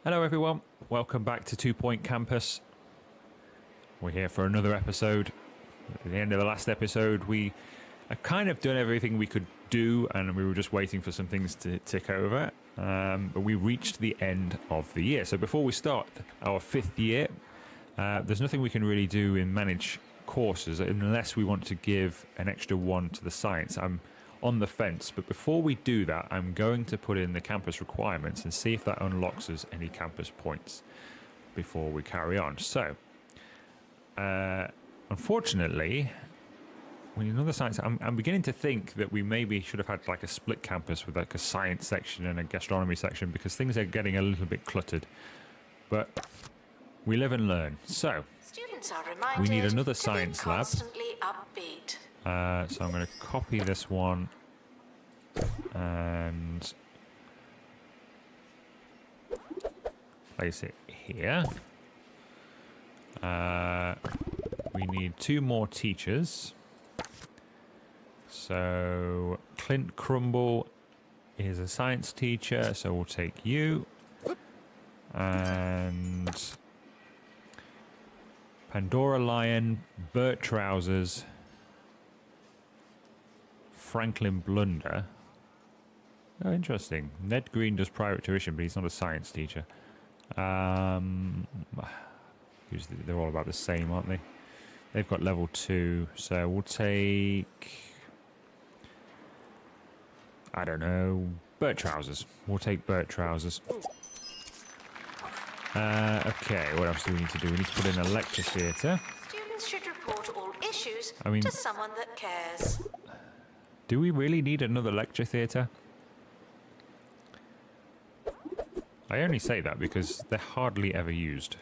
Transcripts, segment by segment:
Hello everyone, welcome back to 2 Point Campus. We're here for another episode. At the end of the last episode, we have kind of done everything we could do and we were just waiting for some things to tick over. But we reached the end of the year. So before we start our 5th year, there's nothing we can really do in manage courses unless we want to give an extra one to the science. I'm on the fence, but before we do that, I'm going to put in the campus requirements and see if that unlocks us any campus points before we carry on. So, unfortunately, we need another science. I'm beginning to think that we maybe should have had like a split campus with like a science section and a gastronomy section because things are getting a little bit cluttered. But we live and learn. So, students are reminded we need another to science be lab. constantly upbeat. So I'm going to copy this one and place it here. We need 2 more teachers. So Clint Crumble is a science teacher, so we'll take you. And Pandora Lion, Bert Trousers, Franklin Blunder. Oh, interesting. Ned Green does private tuition, but he's not a science teacher. They're all about the same, aren't they? They've got level 2, so we'll take... I don't know, Bert Trousers. We'll take Bert Trousers. Okay, what else do we need to do? We need to put in a lecture theatre. Students should report all issues I mean, to someone that cares. do we really need another lecture theatre? I only say that because they're hardly ever used.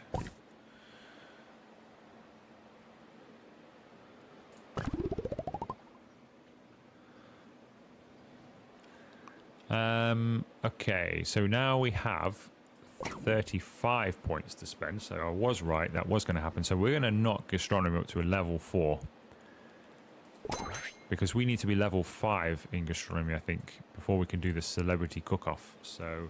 Okay, so now we have 35 points to spend, so I was right, that was going to happen. So we're going to knock gastronomy up to a level 4. Because we need to be level 5 in gastronomy, I think, before we can do the celebrity cook-off. So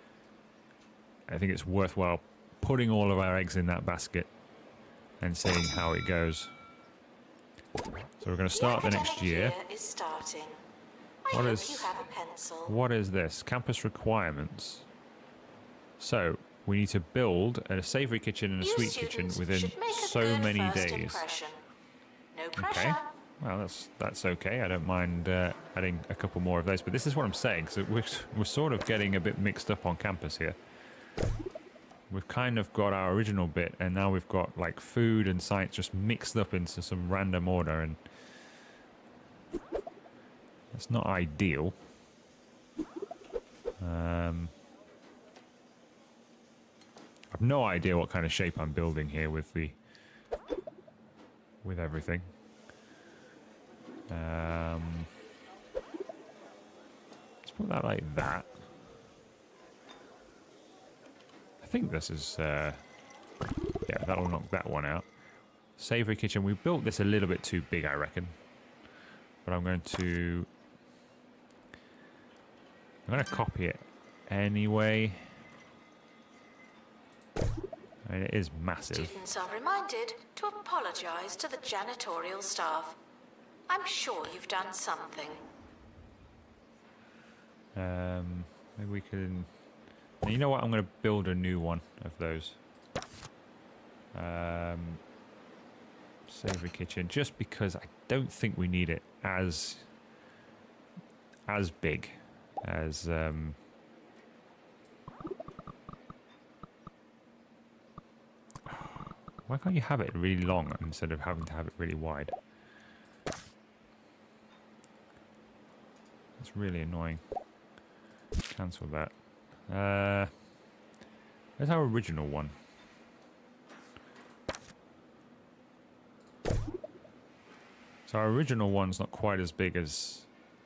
I think it's worthwhile putting all of our eggs in that basket and seeing how it goes. So we're going to start the next year. Is starting. What I is- hope you have a pencil. What is this? Campus requirements. So we need to build a savoury kitchen and a You sweet kitchen students within should make a so good many first days. impression. No pressure. Okay. Well, that's okay. I don't mind adding a couple more of those. But this is what I'm saying, because we're sort of getting a bit mixed up on campus here. We've kind of got our original bit, and now we've got like food and science just mixed up into some random order, and it's not ideal. I've no idea what kind of shape I'm building here with everything. Let's put that like that. I think this is, yeah, that'll knock that one out. Savoury kitchen, we built this a little bit too big, I reckon. But I'm going to copy it anyway. I mean, it is massive. Students are reminded to apologise to the janitorial staff. I'm sure you've done something. Maybe we can... You know what? I'm going to build a new one of those. Savoury kitchen, just because I don't think we need it as big as... Why can't you have it really long instead of having to have it really wide? That's really annoying. Cancel that. Where's our original one? So our original one's not quite as big as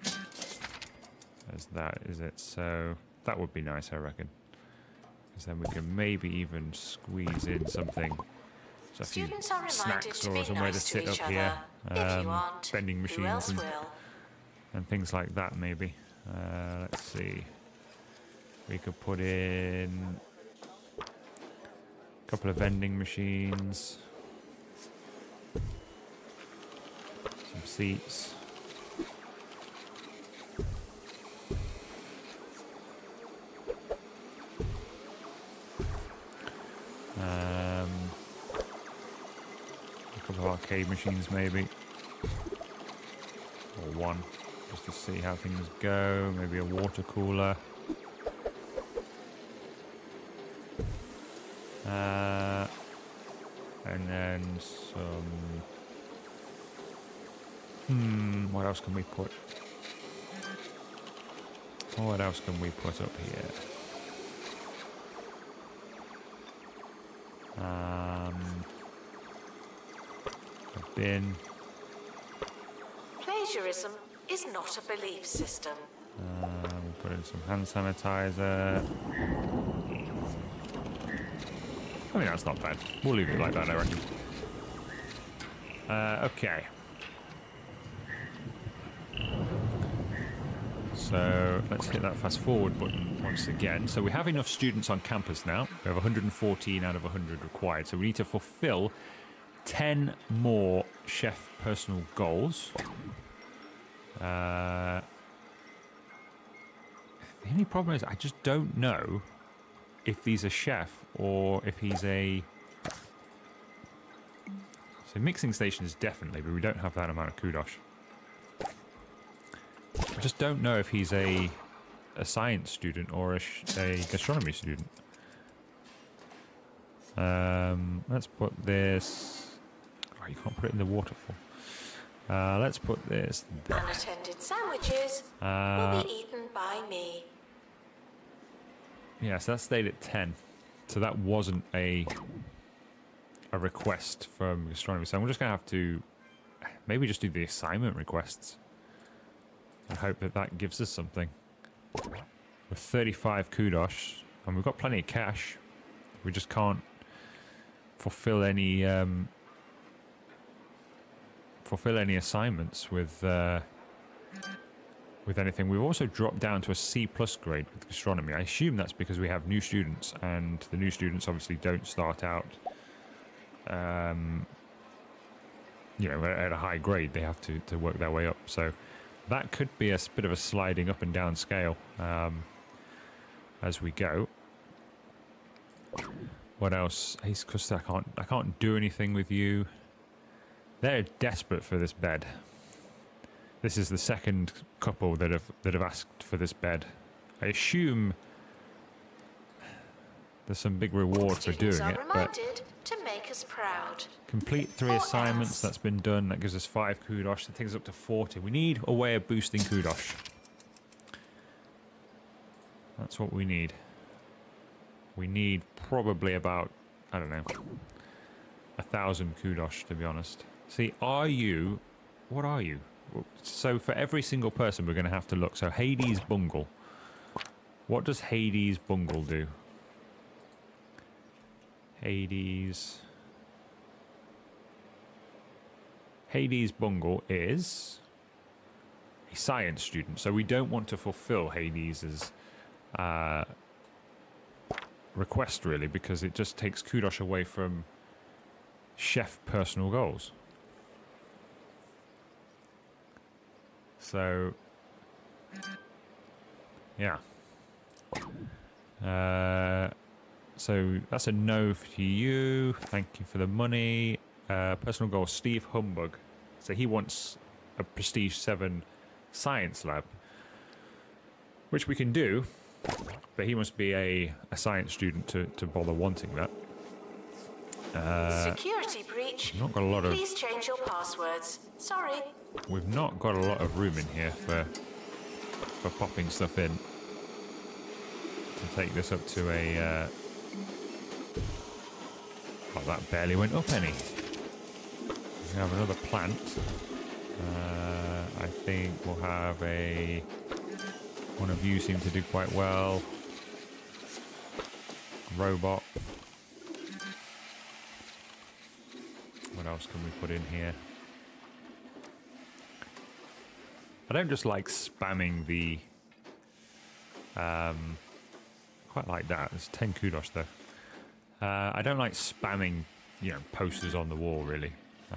that, is it? So that would be nice, I reckon. Because then we can maybe even squeeze in something. So a few Students are reminded snacks to or be somewhere to nice sit to each up other. here. If you aren't, Vending who machines else and will? and things like that, maybe. Let's see. We could put in Couple of vending machines. Some seats. A couple of arcade machines maybe. Or one, just to see how things go. Maybe a water cooler. And then some... what else can we put? What else can we put up here? A bin. Plagiarism is not a belief system. We'll put in some hand sanitizer. I mean, that's not bad. We'll leave it like that, I reckon. Okay. So let's hit that fast forward button once again. So we have enough students on campus now. We have 114 out of 100 required. So we need to fulfill 10 more chef personal goals. The only problem is I just don't know if he's a chef or if he's a... So mixing stations definitely, but we don't have that amount of kudos. I just don't know if he's a science student or a gastronomy student. Let's put this... Oh, you can't put it in the waterfall. Let's put this... Unattended sandwiches will be eaten by me. Yeah, so that stayed at 10. So that wasn't a request from gastronomy. So I'm just going to have to maybe just do the assignment requests. I hope that that gives us something. With 35 kudos, and we've got plenty of cash. We just can't fulfill any assignments with anything. We've also dropped down to a C+ grade with gastronomy. I assume that's because we have new students, and the new students obviously don't start out, you know, at a high grade. They have to work their way up. So that could be a bit of a sliding up and down scale as we go. What else? Ace Custer, I can't do anything with you. They're desperate for this bed. This is the second couple that have asked for this bed. I assume there's some big reward for doing it, but to make us proud. Complete 3 assignments. That's been done. That gives us 5 kudos. That takes us up to 40. We need a way of boosting kudos. That's what we need. We need probably about, I don't know, 1,000 kudos, to be honest. See, are you... What are you? So for every single person, we're going to have to look. So Hades Bungle. What does Hades Bungle do? Hades Bungle is a science student. So we don't want to fulfill Hades's request, really, because it just takes kudos away from chef personal goals. So, yeah. So that's a no for you. Thank you for the money. Personal goal, Steve Humbug. So he wants a Prestige 7 science lab, which we can do, but he must be a science student to bother wanting that. Security breach. Not got a lot of... Please change your passwords. Sorry. We've not got a lot of room in here for popping stuff in. To take this up to a... Oh, that barely went up any. We have another plant. I think we'll have a... One of you seem to do quite well. Robot. What else can we put in here? I don't just like spamming the... quite like that. There's 10 kudos though. I don't like spamming, posters on the wall, really.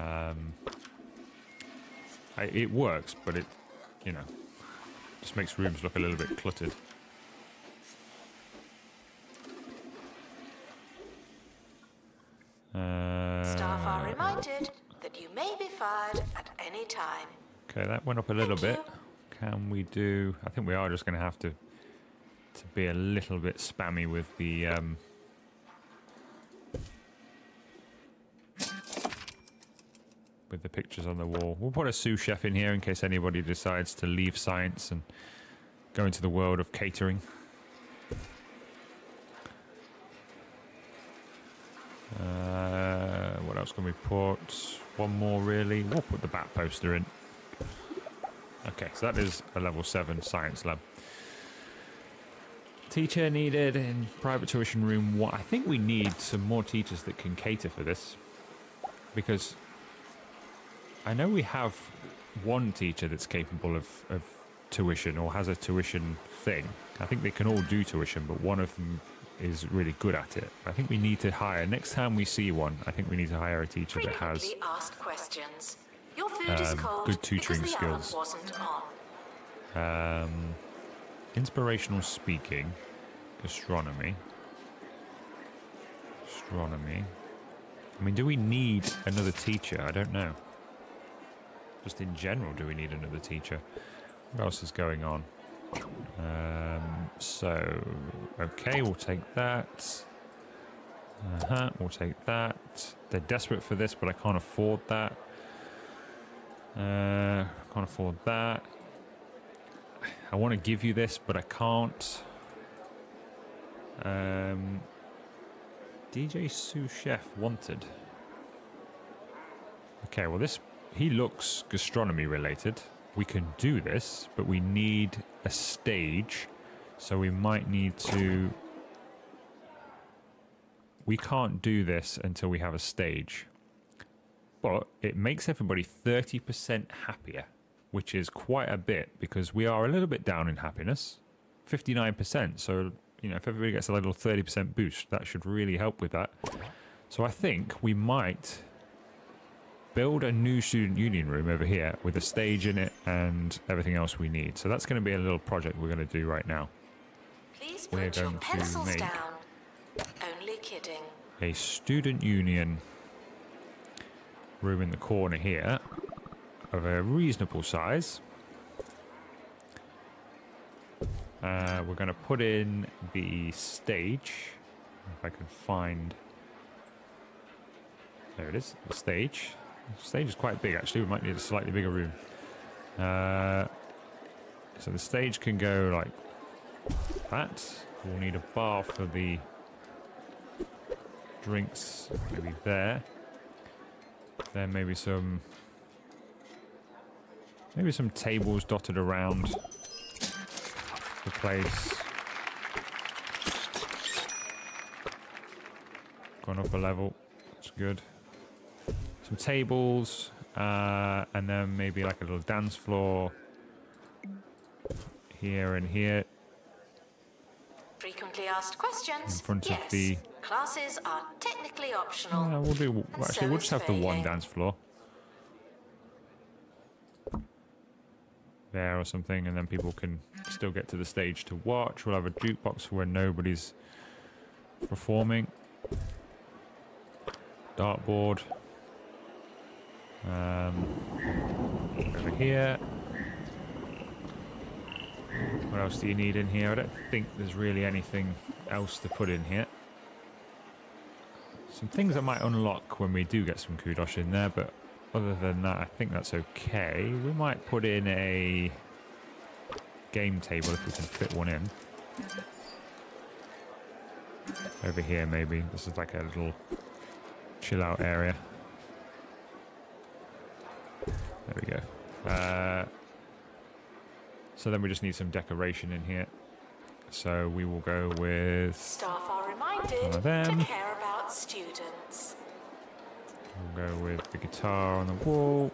It works, but it, just makes rooms look a little bit cluttered. Staff are reminded that you may be fired at any time. Okay, that went up a little bit. Can we do... I think we are just going to have to be a little bit spammy with the... with the pictures on the wall. We'll put a sous chef in here in case anybody decides to leave science and go into the world of catering. What else can we put? One more, really. We'll put the bat poster in. Okay, so that is a level 7 science lab. Teacher needed in private tuition room 1. I think we need some more teachers that can cater for this, because I know we have one teacher that's capable of tuition or has a tuition thing. I think they can all do tuition, but one of them is really good at it. I think we need to hire, next time we see one, I think we need to hire a teacher that has asked questions. Your food is cold good tutoring skills. Wasn't on. Inspirational speaking, gastronomy. I mean, do we need another teacher? I don't know. Just in general, do we need another teacher? What else is going on? Okay, we'll take that. We'll take that. They're desperate for this, but I can't afford that. Can't afford that. I want to give you this, but I can't. DJ sous chef wanted. Okay, well he looks gastronomy related. We can do this, but we need a stage, so we might need to... We can't do this until we have a stage. But it makes everybody 30% happier, which is quite a bit, because we are a little bit down in happiness. 59%, so, if everybody gets a little 30% boost, that should really help with that. So I think we might build a new student union room over here with a stage in it and everything else we need. So that's going to be a little project we're going to do right now. Please put your pencils down. Only kidding. A student union room in the corner here of a reasonable size. We're going to put in the stage. If I can find... There it is, the stage. The stage is quite big, actually. We might need a slightly bigger room. So the stage can go like that. We'll need a bar for the drinks, maybe there. Then maybe some tables dotted around the place. Gone up a level. That's good. Some tables, and then maybe like a little dance floor here and here. Frequently asked questions. In front of the... Classes are technically optional. We'll do... Actually, we'll just have the one dance floor. There or something, and then people can still get to the stage to watch. We'll have a jukebox for when nobody's performing. Dartboard. Over here. What else do you need in here? I don't think there's really anything else to put in here. Some things I might unlock when we do get some kudos in there, but other than that, I think that's okay. We might put in a game table if we can fit one in. Over here, maybe. This is like a little chill out area. There we go. So then we just need some decoration in here. So we will go with... Staff are reminded to care about students. We'll go with the guitar on the wall.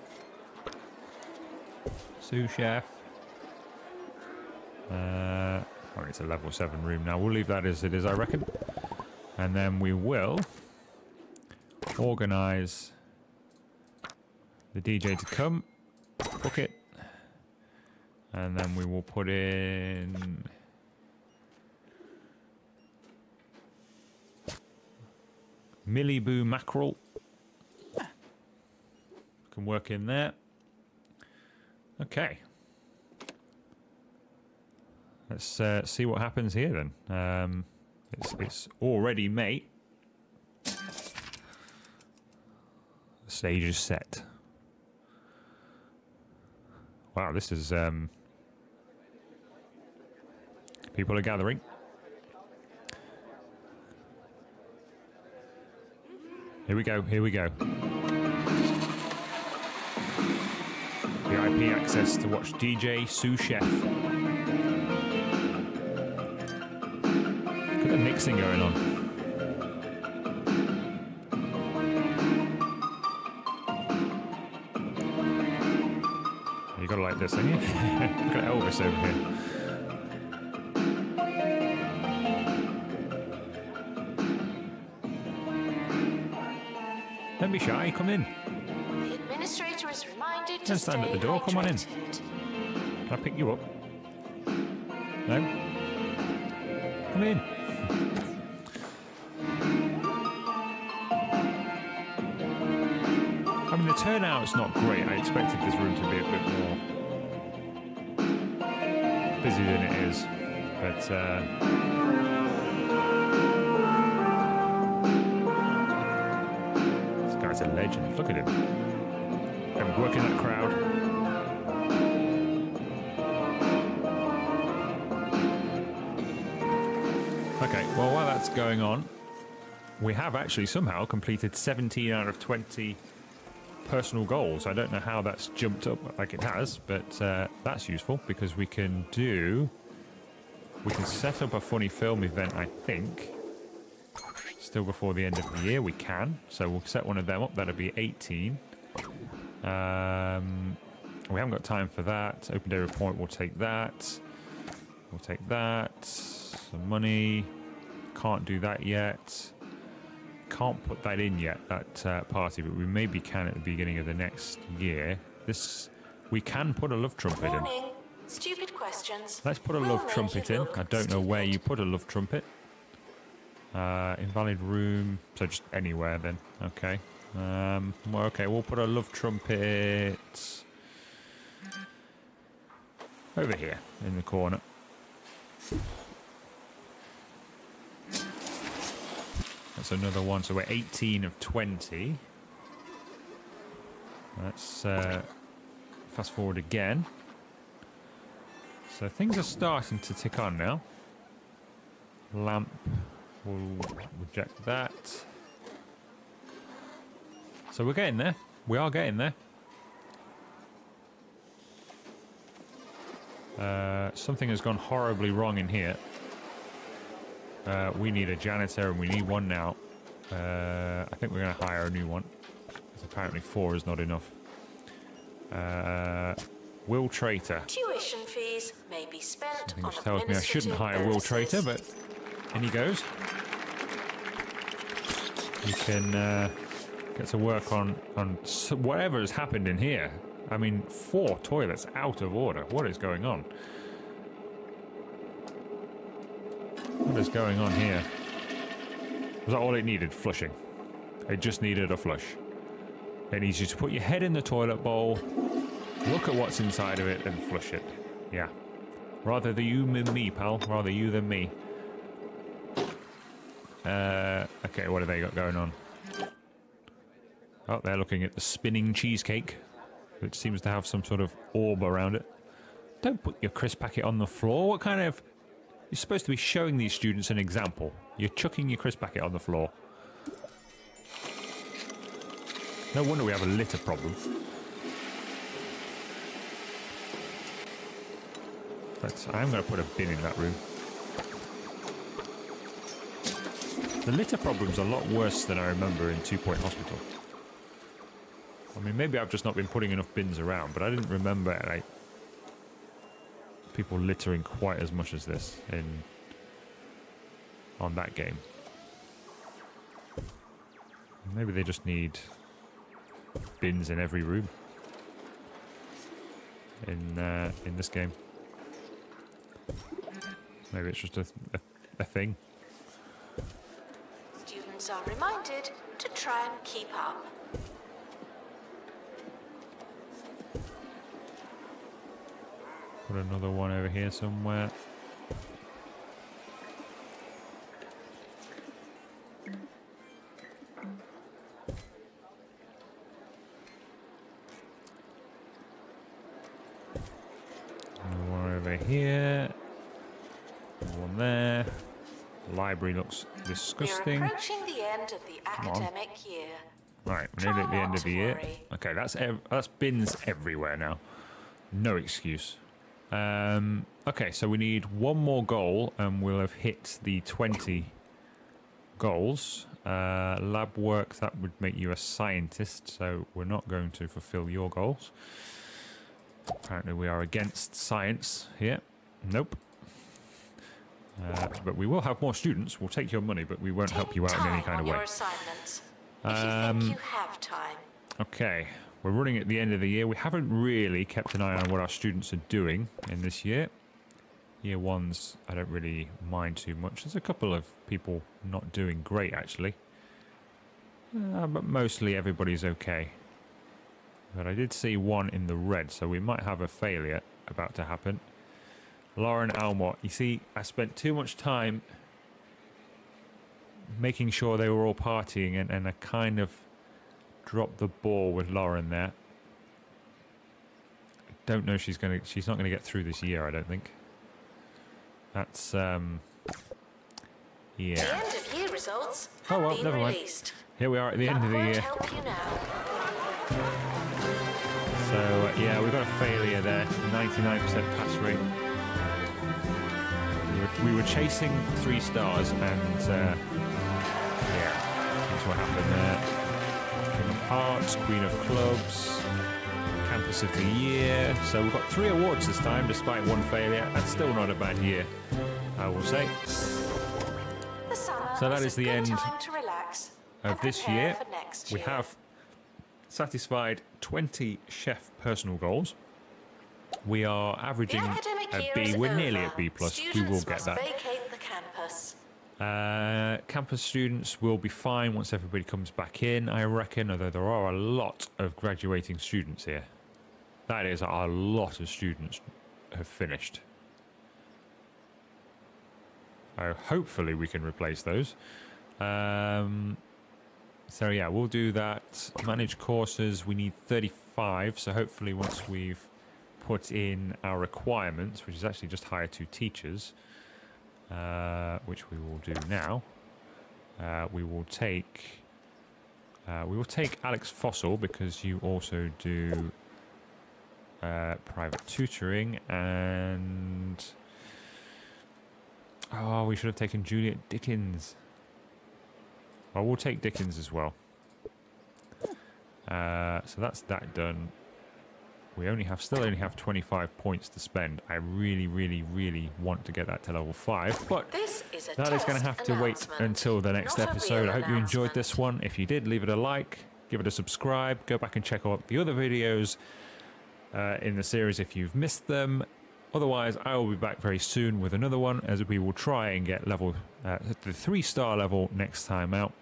Sous chef. Oh, it's a level 7 room now. We'll leave that as it is, I reckon. And then we will organise the DJ to come, book it, and then we will put in Milliboo mackerel. Can work in there. Okay. Let's see what happens here then. It's already May. The stage is set. Wow, this is people are gathering. Here we go, here we go. VIP access to watch DJ Sous Chef. Look at the mixing going on. You gotta like this, haven't you? Look at Elvis over here. Don't be shy, come in. The administrator is reminded to Don't stand at the door, come on in. Can I pick you up? No? Come in. I mean, the turnout's not great. I expected this room to be a bit more busy than it is. But, this guy's a legend. Look at him. And working that crowd. Okay, well, while that's going on, we have actually somehow completed 17 out of 20 personal goals. I don't know how that's jumped up like it has, but that's useful because we can set up a funny film event, I think. Still before the end of the year, we can. So we'll set one of them up. That'll be 18. We haven't got time for that. Open day report, we'll take that. We'll take that. Some money. Can't do that yet. Can't put that in yet, that party, but we maybe can at the beginning of the next year. We can put a love trumpet in. Stupid questions. Let's put a love trumpet in. I don't know where you put a love trumpet. Invalid room, so just anywhere then. Okay. Well, okay, we'll put a love trumpet over here in the corner. That's another one, so we're 18 of 20. Let's fast forward again. So things are starting to tick on now. Lamp, we'll reject that. So we're getting there. We are getting there. Something has gone horribly wrong in here. We need a janitor and we need one now. I think we're going to hire a new one. Because apparently 4 is not enough. Will Traitor. Tuition fees may be spent Something on which tells me I shouldn't hire Will Traitor, but in he goes. He can get to work on whatever has happened in here. I mean, 4 toilets out of order. What is going on? What is going on here? Was that all it needed? Flushing. It just needed a flush. It needs you to put your head in the toilet bowl, look at what's inside of it, and flush it. Yeah. Rather the you than me, pal. Rather you than me. Okay, what have they got going on? Oh, they're looking at the spinning cheesecake, which seems to have some sort of orb around it. Don't put your crisp packet on the floor. What kind of... You're supposed to be showing these students an example. You're chucking your crisp packet on the floor. No wonder we have a litter problem. I'm going to put a bin in that room. The litter problem's a lot worse than I remember in 2 Point Hospital. I mean, maybe I've just not been putting enough bins around, but I didn't remember, like, people littering quite as much as this on that game. Maybe they just need bins in every room in this game. Maybe it's just a thing. Students are reminded to try and keep up. Put another one over here somewhere. Another one over here. One there. Library looks disgusting. We're approaching the end of the academic year. Right, we're nearly at the end of the year. Okay, that's bins everywhere now. No excuse. Okay, so we need one more goal, and we'll have hit the 20 goals. Lab work, that would make you a scientist, so we're not going to fulfill your goals. Apparently we are against science here. Nope. But we will have more students. We'll take your money, but we won't help you out in any kind of way. Your assignments, if you think you have time. Okay, we're running at the end of the year. We haven't really kept an eye on what our students are doing in this year. Year ones, I don't really mind too much. There's a couple of people not doing great, actually. But mostly everybody's okay. But I did see one in the red, so we might have a failure about to happen. Lauren Almont, you see, I spent too much time making sure they were all partying, and I kind of dropped the ball with Lauren there. I don't know she's not gonna get through this year, I don't think. That's yeah. The end of year results Oh well, have never been mind. released. Here we are at the end of the That won't year. help you now. So yeah, we've got a failure there. 99% pass rate. We were chasing 3 stars, and yeah, that's what happened there. King of Hearts, Queen of Clubs, Campus of the Year. So we've got 3 awards this time, despite 1 failure. That's still not a bad year, I will say. The summer So that is the a good end time to relax of and this prepare year. for next We year. have satisfied 20 chef personal goals. We are averaging The academic a year B. is We're nearly over. at B+. We Students will get must that. vacate the campus. Campus students will be fine once everybody comes back in, I reckon, although there are a lot of graduating students here. That is, a lot of students have finished. Hopefully we can replace those. So yeah, we'll do that. Manage courses, we need 35, so hopefully once we've put in our requirements, which is actually just hire 2 teachers, which we will do now. We will take Alex Fossil, because you also do private tutoring, and oh, we should have taken Juliet Dickens. Well, we'll take Dickens as well. So that's that done. We still only have 25 points to spend. I really, really, really want to get that to level 5, but This is a that is going to have to wait announcement, until the next not a episode. real I hope you enjoyed announcement. this one. If you did, leave it a like, give it a subscribe, go back and check out the other videos in the series if you've missed them. Otherwise, I will be back very soon with another one, as we will try and get level the 3-star level next time out.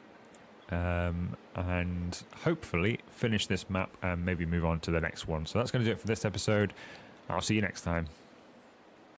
And hopefully finish this map and maybe move on to the next one. So that's going to do it for this episode. I'll see you next time.